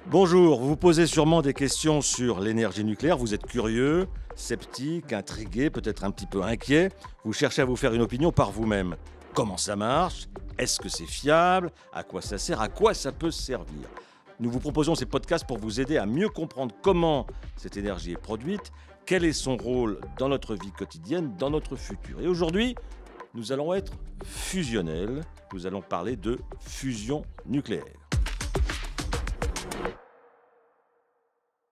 Bonjour, vous vous posez sûrement des questions sur l'énergie nucléaire, vous êtes curieux, sceptique, intrigué, peut-être un petit peu inquiet, vous cherchez à vous faire une opinion par vous-même. Comment ça marche? Est-ce que c'est fiable? À quoi ça sert? À quoi ça peut servir? Nous vous proposons ces podcasts pour vous aider à mieux comprendre comment cette énergie est produite, quel est son rôle dans notre vie quotidienne, dans notre futur. Et aujourd'hui, nous allons être fusionnels, nous allons parler de fusion nucléaire.